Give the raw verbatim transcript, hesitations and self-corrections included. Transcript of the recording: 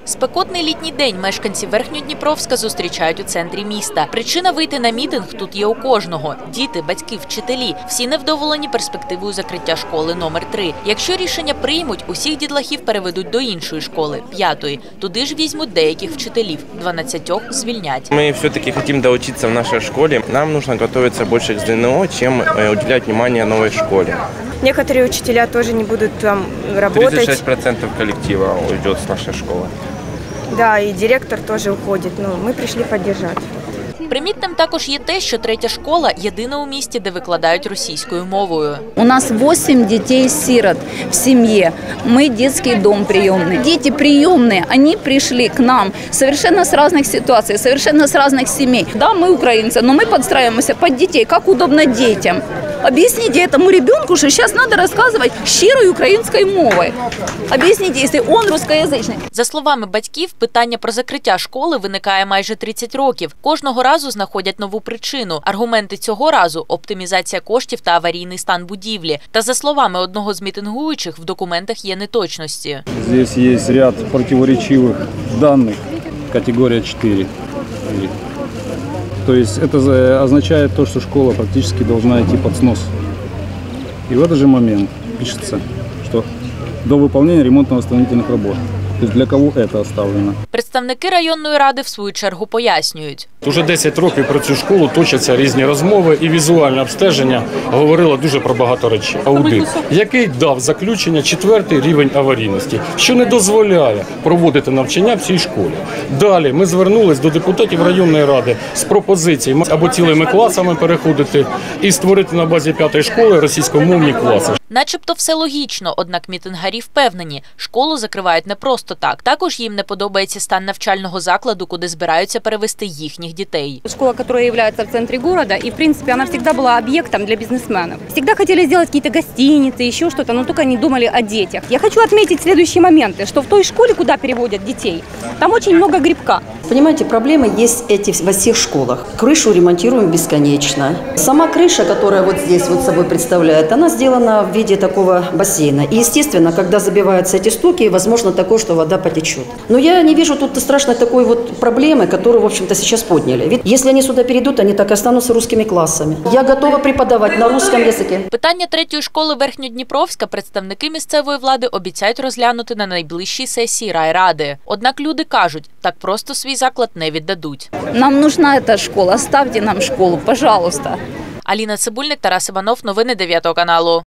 Спекотний літній день мешканці Верхньодніпровська зустрічають у центрі міста. Причина вийти на мітинг тут є у кожного. Діти, батьки, вчителі. Всі невдоволені перспективою закриття школи номер три. Якщо рішення приймуть, усіх дітлахів переведуть до іншої школи, п'ятої. Туди ж візьмуть деяких вчителів. дванадцятьох звільнять. Ми все-таки хочемо доучитися в нашій школі. Нам потрібно готуватися більше к ЗНО, чим уделяти увагу новій школі. Некоторые учителя тоже не будут там работать. тридцать шесть процентов коллектива уйдет с нашей школы. Да, и директор тоже уходит. Ну, мы пришли поддержать. Примітним також є те, що третя школа – єдина у місті, де викладають російською мовою. У нас восемь детей-сирот в семье. Мы детский дом приемный. Дети приемные, они пришли к нам совершенно с разных ситуаций, совершенно с разных семей. Да, мы украинцы, но мы подстраиваемся под детей, как удобно детям. Объясните этому ребенку, что сейчас надо рассказывать щирой украинской мовой. Объясните, если он русскоязычный. За словами батьків, питання про закриття школи виникає майже тридцять років. Кожного разу знаходять нову причину. Аргументи цього разу – оптимізація коштів та аварійний стан будівлі. Та за словами одного з мітингуючих, в документах є неточності. Здесь есть ряд противоречивых данных, категория четыре. То есть это означает то, что школа практически должна идти под снос. И в этот же момент пишется, что до выполнения ремонтно-восстановительных работ. То есть для кого це оставлено? Представники районної ради в свою чергу пояснюють. Уже десять років про цю школу точаться різні розмови і візуальне обстеження говорило дуже про багато речей. Аудит, який дав заключення четвертий рівень аварійності, що не дозволяє проводити навчання в цій школі. Далі ми звернулись до депутатів районної ради з пропозицією або цілими класами переходити і створити на базі п'ятої школи російськомовні класи. Начебто все логічно, однак мітингарі впевнені, школу закривають не просто так. Також їм не подобається стан навчального закладу, куди збираються перевести їхніх дітей. Школа, которая является в центре города, и в принципе она всегда была объектом для бизнесменов. Всегда хотели сделать какие-то гостиницы, еще что-то, но только не думали о детях. Я хочу отметить следующие моменты, что в той школе, куда переводят детей, там очень много грибка. Понимаете, проблемы есть эти во всех школах. Крышу ремонтируем бесконечно. Сама крыша, которая вот здесь вот собой представляет, она сделана в виде такого бассейна. И, естественно, когда забиваются эти стоки, возможно такое, что вода потечет. Но я не вижу тут страшной такой вот проблемы, которую, в общем-то, сейчас подняли. Ведь если они сюда перейдут, они так и останутся русскими классами. Я готова преподавать на русском языке. Питання третьої школи Верхньодніпровська представники місцевої влади обіцяють розглянути на найближчій сесії райради. Однак люди кажуть, так просто свій заклад не віддадуть. Нам нужна эта школа, оставьте нам школу, пожалуйста. Аліна Цибульник, Тарас Іванов, новини дев'ятого каналу.